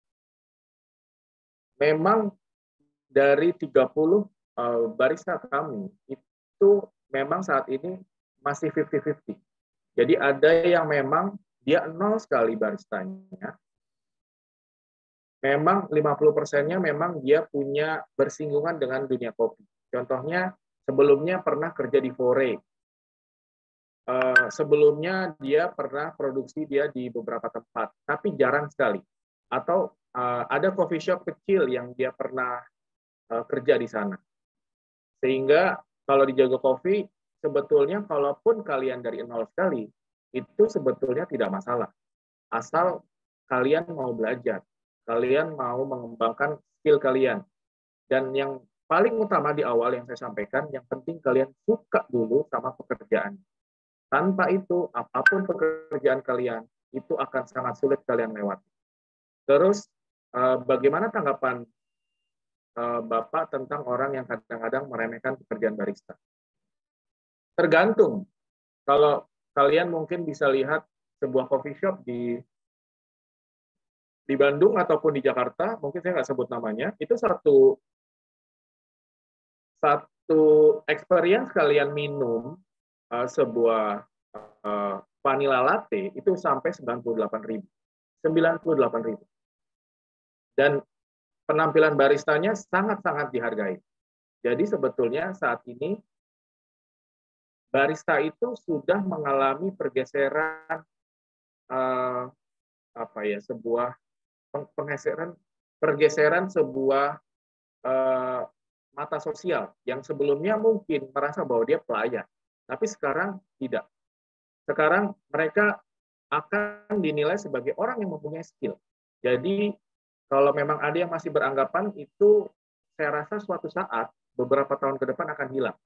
Memang dari tiga puluh uh, barista kami itu memang saat ini masih lima puluh lima puluh. Jadi ada yang memang dia nol sekali baristanya. Memang lima puluh persennya memang dia punya bersinggungan dengan dunia kopi. Contohnya sebelumnya pernah kerja di Fore. Uh, sebelumnya dia pernah produksi dia di beberapa tempat, tapi jarang sekali. Atau uh, ada coffee shop kecil yang dia pernah uh, kerja di sana. Sehingga kalau di Jago Coffee, sebetulnya kalaupun kalian dari nol sekali, itu sebetulnya tidak masalah. Asal kalian mau belajar, kalian mau mengembangkan skill kalian. Dan yang paling utama di awal yang saya sampaikan, yang penting kalian suka dulu sama pekerjaan. Tanpa itu, apapun pekerjaan kalian, itu akan sangat sulit kalian lewati. Terus, bagaimana tanggapan Bapak tentang orang yang kadang-kadang meremehkan pekerjaan barista? Tergantung. Kalau kalian mungkin bisa lihat sebuah coffee shop di di Bandung ataupun di Jakarta, mungkin saya nggak sebut namanya, itu satu satu experience kalian minum uh, sebuah uh, vanilla latte itu sampai sembilan puluh delapan ribu. sembilan puluh delapan ribu. Dan penampilan baristanya sangat-sangat dihargai. Jadi sebetulnya saat ini barista itu sudah mengalami pergeseran uh, apa ya sebuah penggeseran pergeseran sebuah uh, mata sosial yang sebelumnya mungkin merasa bahwa dia pelayan, tapi sekarang tidak. Sekarang mereka akan dinilai sebagai orang yang mempunyai skill. Jadi kalau memang ada yang masih beranggapan itu, saya rasa suatu saat beberapa tahun ke depan akan hilang.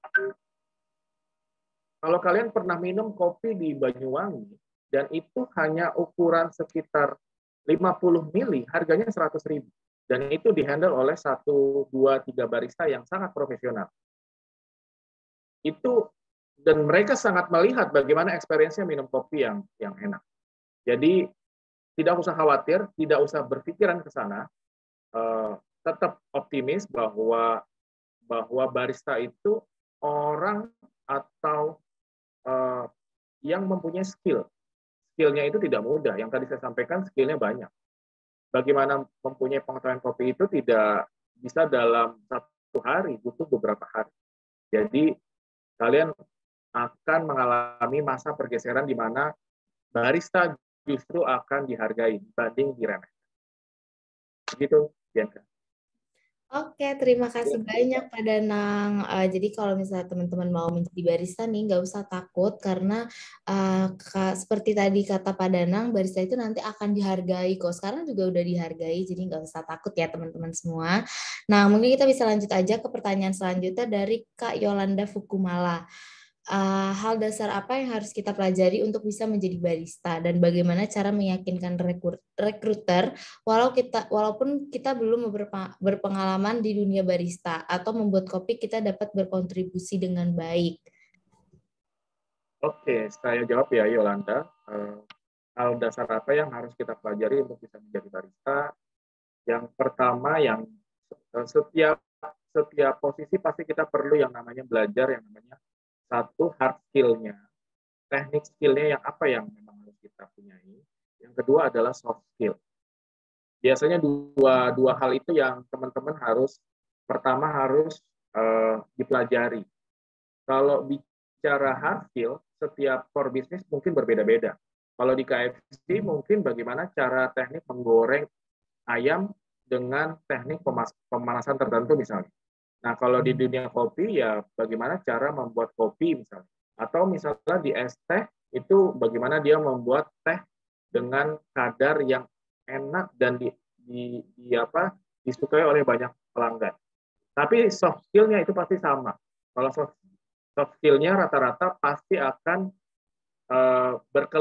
Kalau kalian pernah minum kopi di Banyuwangi dan itu hanya ukuran sekitar lima puluh mili, harganya seratus ribu. Dan itu dihandle oleh satu, dua, tiga barista yang sangat profesional. Itu dan mereka sangat melihat bagaimana experience-nya minum kopi yang yang enak. Jadi tidak usah khawatir, tidak usah berpikiran ke sana. Uh, tetap optimis bahwa bahwa barista itu orang atau uh, yang mempunyai skill. Skillnya itu tidak mudah. Yang tadi saya sampaikan skillnya banyak. Bagaimana mempunyai pengetahuan kopi itu tidak bisa dalam satu hari, butuh beberapa hari. Jadi kalian akan mengalami masa pergeseran di mana barista justru akan dihargai dibanding diremehkan. Begitu, Bianca. Oke, terima kasih banyak Pak Danang. Uh, jadi kalau misalnya teman-teman mau menjadi barista nih, nggak usah takut karena uh, seperti tadi kata Pak Danang, barista itu nanti akan dihargai kok. Sekarang juga udah dihargai, jadi nggak usah takut ya teman-teman semua. Nah, mungkin kita bisa lanjut aja ke pertanyaan selanjutnya dari Kak Yolanda Fukumala. Uh, hal dasar apa yang harus kita pelajari untuk bisa menjadi barista dan bagaimana cara meyakinkan rekruter walau kita walaupun kita belum berpengalaman di dunia barista atau membuat kopi kita dapat berkontribusi dengan baik. Oke, saya jawab ya Yolanda. Uh, hal dasar apa yang harus kita pelajari untuk bisa menjadi barista? Yang pertama, yang setiap setiap posisi pasti kita perlu yang namanya belajar yang namanya satu hard skill-nya, teknik skill-nya yang apa yang memang harus kita punyai. Yang kedua adalah soft skill. Biasanya dua dua hal itu yang teman-teman harus pertama harus uh, dipelajari. Kalau bicara hard skill, setiap core bisnis mungkin berbeda-beda. Kalau di K F C mungkin bagaimana cara teknik menggoreng ayam dengan teknik pemanasan tertentu misalnya. Nah, kalau di dunia kopi, ya bagaimana cara membuat kopi misalnya. Atau misalnya di es teh, itu bagaimana dia membuat teh dengan kadar yang enak dan di, di, di apa disukai oleh banyak pelanggan. Tapi soft skill-nya itu pasti sama. Kalau soft, soft skill-nya rata-rata pasti akan uh, berkelut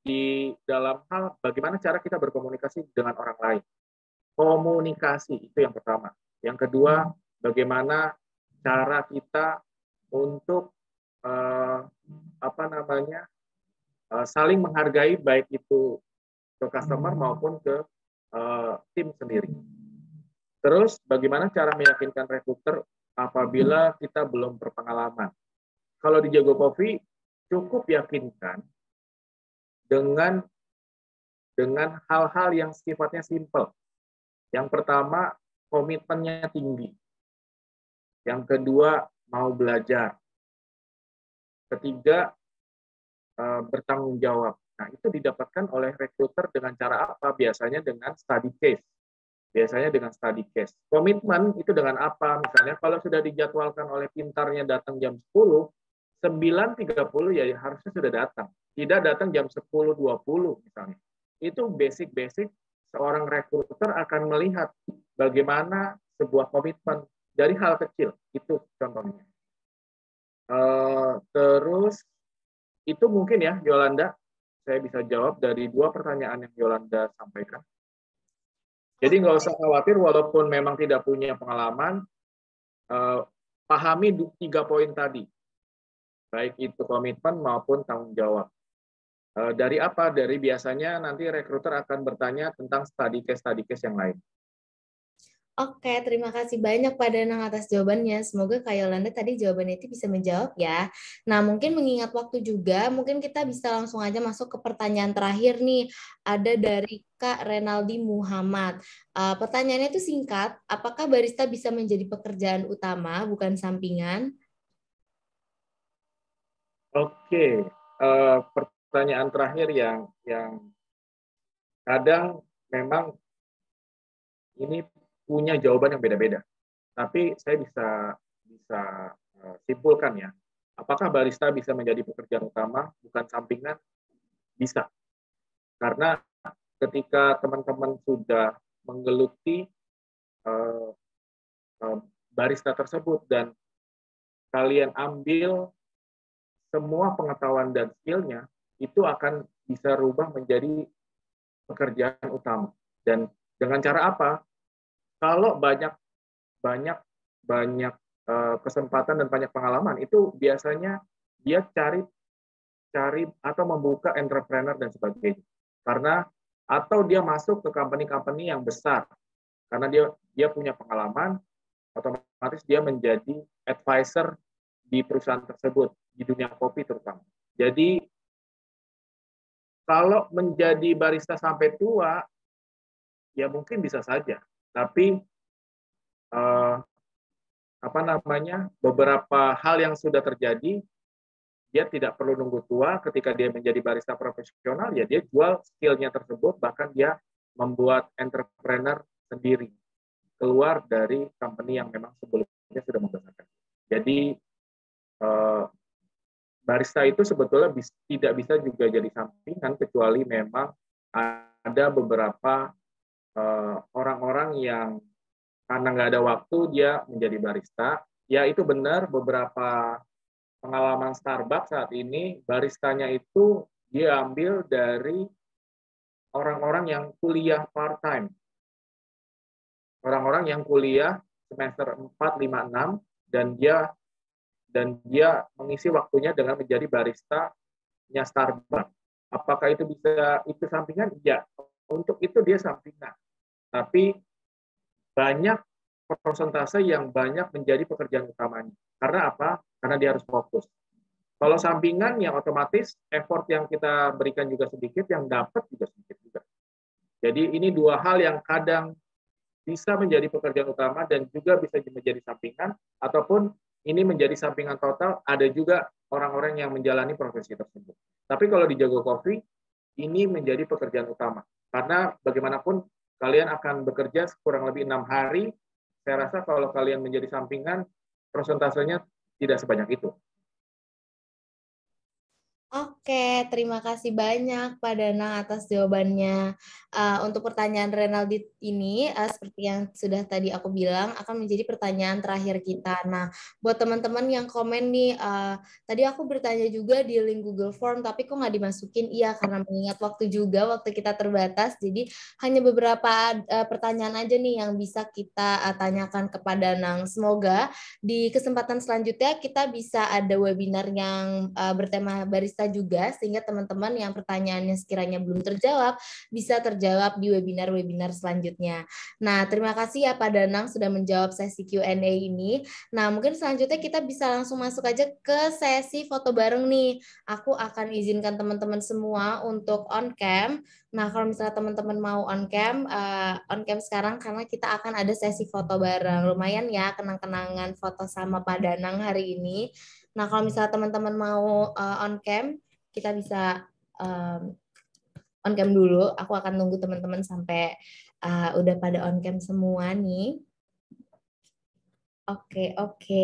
di dalam hal bagaimana cara kita berkomunikasi dengan orang lain. Komunikasi itu yang pertama. Yang kedua, bagaimana cara kita untuk eh, apa namanya eh, saling menghargai baik itu ke customer maupun ke eh, tim sendiri. Terus bagaimana cara meyakinkan recruiter apabila kita belum berpengalaman. Kalau di Jago Coffee cukup yakinkan dengan dengan hal-hal yang sifatnya simple. Yang pertama, komitmennya tinggi. Yang kedua, mau belajar. Ketiga, bertanggung jawab. Nah, itu didapatkan oleh recruiter dengan cara apa? Biasanya dengan study case. Biasanya dengan study case. Komitmen itu dengan apa? Misalnya kalau sudah dijadwalkan oleh pintarnya datang jam sepuluh, sembilan tiga puluh ya harusnya sudah datang. Tidak datang jam sepuluh dua puluh misalnya. Itu basic-basic seorang recruiter akan melihat bagaimana sebuah komitmen dari hal kecil. Itu contohnya. Uh, terus itu mungkin ya Yolanda, saya bisa jawab dari dua pertanyaan yang Yolanda sampaikan. Jadi nggak usah khawatir walaupun memang tidak punya pengalaman, eh, pahami tiga poin tadi, baik itu komitmen maupun tanggung jawab. Eh, dari apa? Dari biasanya nanti recruiter akan bertanya tentang study case study case yang lain. Oke, terima kasih banyak Pak Danang atas jawabannya. Semoga Kak Yolanda tadi jawabannya itu bisa menjawab ya. Nah, mungkin mengingat waktu juga, mungkin kita bisa langsung aja masuk ke pertanyaan terakhir nih. Ada dari Kak Renaldi Muhammad. Uh, pertanyaannya itu singkat, apakah barista bisa menjadi pekerjaan utama, bukan sampingan? Oke, uh, pertanyaan terakhir yang yang kadang memang ini punya jawaban yang beda-beda. Tapi saya bisa bisa simpulkan ya. Apakah barista bisa menjadi pekerjaan utama bukan sampingan? Bisa. Karena ketika teman-teman sudah menggeluti uh, uh, barista tersebut dan kalian ambil semua pengetahuan dan skillnya, itu akan bisa rubah menjadi pekerjaan utama. Dan dengan cara apa? Kalau banyak banyak banyak uh, kesempatan dan banyak pengalaman, itu biasanya dia cari cari atau membuka entrepreneur dan sebagainya. Karena atau dia masuk ke company-company yang besar karena dia dia punya pengalaman, otomatis dia menjadi advisor di perusahaan tersebut di dunia kopi terutama. Jadi kalau menjadi barista sampai tua ya mungkin bisa saja, tapi eh, apa namanya beberapa hal yang sudah terjadi, dia tidak perlu nunggu tua. Ketika dia menjadi barista profesional, ya dia jual skillnya tersebut, bahkan dia membuat entrepreneur sendiri keluar dari company yang memang sebelumnya sudah membesarkan. Jadi eh, barista itu sebetulnya bis, tidak bisa juga jadi sampingan kecuali memang ada beberapa orang-orang eh, yang karena nggak ada waktu dia menjadi barista. Ya itu benar, beberapa pengalaman Starbucks saat ini baristanya itu dia ambil dari orang-orang yang kuliah part-time. Orang-orang yang kuliah semester empat, lima, enam dan dia dan dia mengisi waktunya dengan menjadi barista-nya Starbucks. Apakah itu bisa itu sampingan? Ya, untuk itu dia sampingan. Tapi banyak persentase yang banyak menjadi pekerjaan utamanya. Karena apa? Karena dia harus fokus. Kalau sampingan yang otomatis effort yang kita berikan juga sedikit, yang dapat juga sedikit juga. Jadi ini dua hal yang kadang bisa menjadi pekerjaan utama dan juga bisa menjadi sampingan, ataupun ini menjadi sampingan total, ada juga orang-orang yang menjalani profesi tersebut. Tapi kalau di Jago Coffee, ini menjadi pekerjaan utama. Karena bagaimanapun kalian akan bekerja kurang lebih enam hari, saya rasa kalau kalian menjadi sampingan, persentasenya tidak sebanyak itu. Oke, terima kasih banyak Pak Danang atas jawabannya. Uh, untuk pertanyaan Renaldi ini, uh, seperti yang sudah tadi aku bilang, akan menjadi pertanyaan terakhir kita. Nah, buat teman-teman yang komen nih, uh, tadi aku bertanya juga di link Google Form, tapi kok nggak dimasukin? Iya, karena mengingat waktu juga, waktu kita terbatas, jadi hanya beberapa uh, pertanyaan aja nih yang bisa kita uh, tanyakan kepada Danang. Semoga di kesempatan selanjutnya kita bisa ada webinar yang uh, bertema barista juga, sehingga teman-teman yang pertanyaannya sekiranya belum terjawab bisa terjawab di webinar-webinar selanjutnya. Nah, terima kasih ya Pak Danang sudah menjawab sesi Q and A ini. Nah, mungkin selanjutnya kita bisa langsung masuk aja ke sesi foto bareng nih. Aku akan izinkan teman-teman semua untuk on cam. Nah, kalau misalnya teman-teman mau on cam, uh, on cam sekarang karena kita akan ada sesi foto bareng. Lumayan ya kenang-kenangan foto sama Pak Danang hari ini. Nah, kalau misalnya teman-teman mau uh, on cam, kita bisa um, on cam dulu. Aku akan nunggu teman-teman sampai uh, udah pada on cam semua nih. Oke, oke.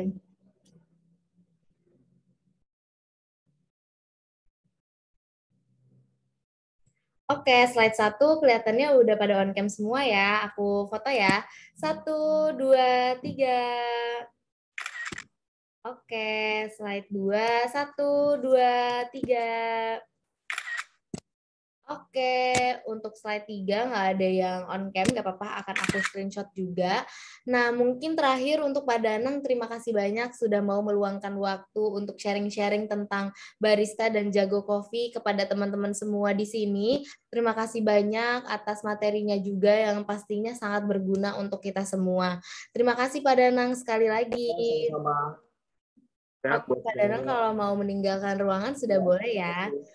Oke, slide satu kelihatannya udah pada on cam semua ya. Aku foto ya. Satu, dua, tiga. Oke, slide dua. Satu, dua, tiga. Oke, untuk slide tiga nggak ada yang on cam, nggak apa-apa, akan aku screenshot juga. Nah, mungkin terakhir untuk Pak Danang, terima kasih banyak sudah mau meluangkan waktu untuk sharing-sharing tentang barista dan jago kopi kepada teman-teman semua di sini. Terima kasih banyak atas materinya juga yang pastinya sangat berguna untuk kita semua. Terima kasih Pak Danang sekali lagi. Sama-sama. Sehat Oke, buat Pak Danang semuanya. kalau mau meninggalkan ruangan sudah Ya, boleh terima ya. kasih.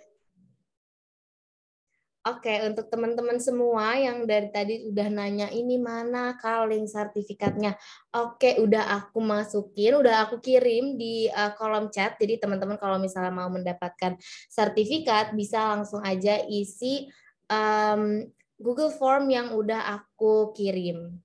Oke, untuk teman-teman semua yang dari tadi udah nanya ini mana kaleng sertifikatnya. Oke, udah aku masukin, udah aku kirim di uh, kolom chat. Jadi teman-teman kalau misalnya mau mendapatkan sertifikat bisa langsung aja isi um, Google Form yang udah aku kirim.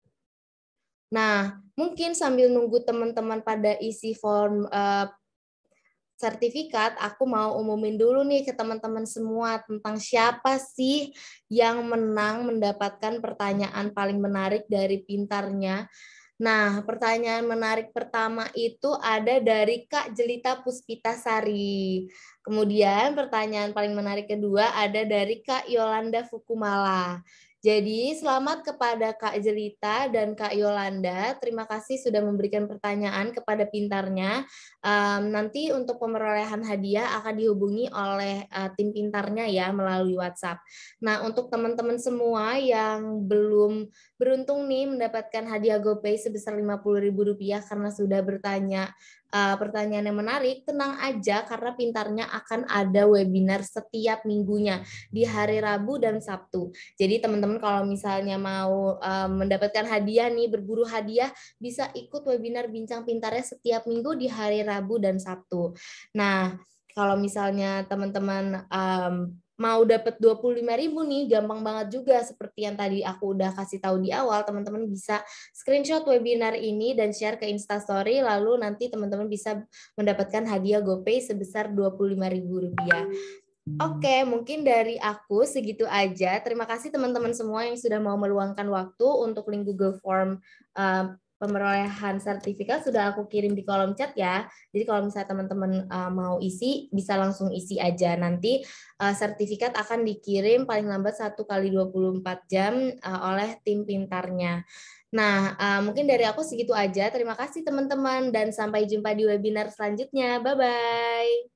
Nah, mungkin sambil nunggu teman-teman pada isi form uh, sertifikat, aku mau umumin dulu nih ke teman-teman semua tentang siapa sih yang menang mendapatkan pertanyaan paling menarik dari pintarnya. Nah, pertanyaan menarik pertama itu ada dari Kak Jelita Puspitasari. Kemudian pertanyaan paling menarik kedua ada dari Kak Yolanda Fukumala. Jadi selamat kepada Kak Jelita dan Kak Yolanda. Terima kasih sudah memberikan pertanyaan kepada pintarnya. Um, nanti untuk pemerolehan hadiah akan dihubungi oleh uh, tim pintarnya ya melalui WhatsApp. Nah, untuk teman-teman semua yang belum beruntung nih mendapatkan hadiah GoPay sebesar lima puluh ribu rupiah karena sudah bertanya uh, pertanyaan yang menarik, tenang aja karena pintarnya akan ada webinar setiap minggunya di hari Rabu dan Sabtu. Jadi teman-teman kalau misalnya mau uh, mendapatkan hadiah nih, berburu hadiah, bisa ikut webinar Bincang Pintarnya setiap minggu di hari Rabu dan Sabtu. Nah, kalau misalnya teman-teman um, mau dapat dua puluh lima ribu nih, gampang banget juga seperti yang tadi aku udah kasih tahu di awal, teman-teman bisa screenshot webinar ini dan share ke Instastory, lalu nanti teman-teman bisa mendapatkan hadiah GoPay sebesar dua puluh lima ribu rupiah. Oke, mungkin dari aku segitu aja. Terima kasih teman-teman semua yang sudah mau meluangkan waktu untuk link Google Form uh, pemerolehan sertifikat sudah aku kirim di kolom chat ya. Jadi kalau misalnya teman-teman uh, mau isi, bisa langsung isi aja. Nanti uh, sertifikat akan dikirim paling lambat satu kali dua puluh empat jam uh, oleh tim pintarnya. Nah, uh, mungkin dari aku segitu aja. Terima kasih teman-teman dan sampai jumpa di webinar selanjutnya. Bye-bye.